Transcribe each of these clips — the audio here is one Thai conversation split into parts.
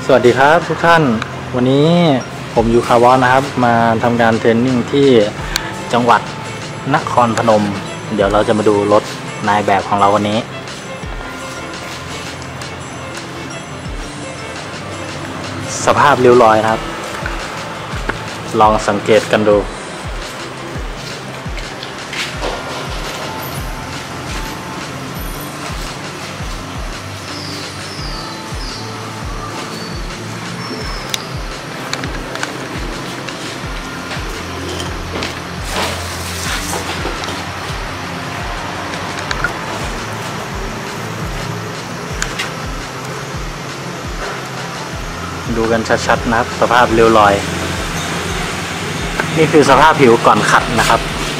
สวัสดีครับทุกท่านวันนี้ผมอยู่คาร์วอนนะครับมาทำการเทรนนิ่งที่จังหวัดนครพนมเดี๋ยวเราจะมาดูรถนายแบบของเราวันนี้สภาพเรียวรอยนะครับลองสังเกตกันดูดูกันชัดๆนะครับสภาพเรียวรอยนี่คือสภาพผิวก่อนขัดนะครับ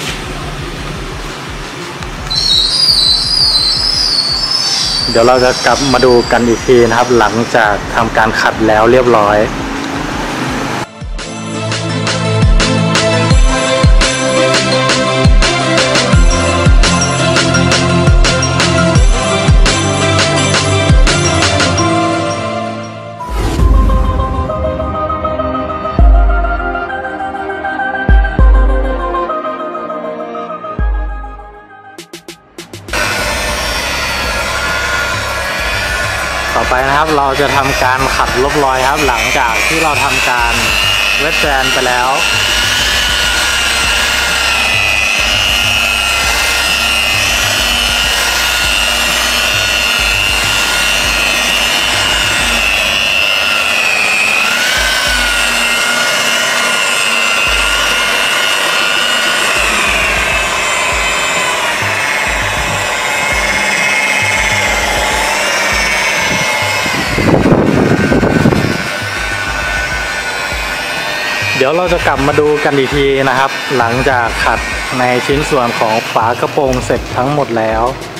เดี๋ยวเราจะกลับมาดูกันอีกทีนะครับหลังจากทำการขัดแล้วเรียบร้อยต่อไปนะครับเราจะทำการขัดลบรอยครับหลังจากที่เราทำการเวทแบนไปแล้วเดี๋ยวเราจะกลับมาดูกันอีกทีนะครับหลังจากขัดในชิ้นส่วนของฝากระโปรงเสร็จทั้งหมดแล้ว